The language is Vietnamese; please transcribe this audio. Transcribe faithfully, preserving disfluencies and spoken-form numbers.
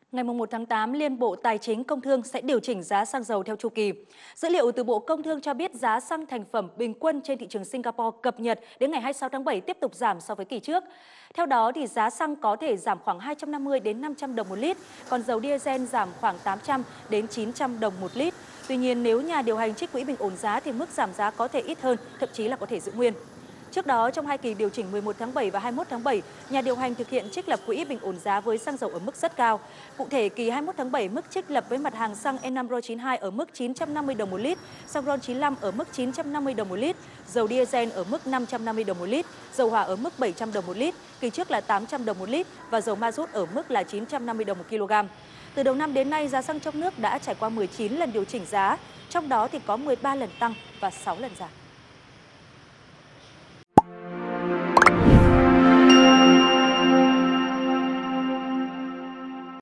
Ngày một tháng tám, Liên Bộ Tài chính Công Thương sẽ điều chỉnh giá xăng dầu theo chu kỳ. Dữ liệu từ Bộ Công Thương cho biết giá xăng thành phẩm bình quân trên thị trường Singapore cập nhật đến ngày hai mươi sáu tháng bảy tiếp tục giảm so với kỳ trước. Theo đó, thì giá xăng có thể giảm khoảng hai trăm năm mươi đến năm trăm đồng một lít, còn dầu diesel giảm khoảng tám trăm đến chín trăm đồng một lít. Tuy nhiên, nếu nhà điều hành trích quỹ bình ổn giá thì mức giảm giá có thể ít hơn, thậm chí là có thể giữ nguyên. Trước đó, trong hai kỳ điều chỉnh mười một tháng bảy và hai mươi mốt tháng bảy, nhà điều hành thực hiện trích lập quỹ bình ổn giá với xăng dầu ở mức rất cao. Cụ thể, kỳ hai mươi mốt tháng bảy, mức trích lập với mặt hàng xăng E năm RON chín mươi hai ở mức chín trăm năm mươi đồng một lít, xăng RON chín mươi lăm ở mức chín trăm năm mươi đồng một lít, dầu diesel ở mức năm trăm năm mươi đồng một lít, dầu hỏa ở mức bảy trăm đồng một lít, kỳ trước là tám trăm đồng một lít và dầu ma rút ở mức là chín trăm năm mươi đồng một kg. Từ đầu năm đến nay, giá xăng trong nước đã trải qua mười chín lần điều chỉnh giá, trong đó thì có mười ba lần tăng và sáu lần giảm.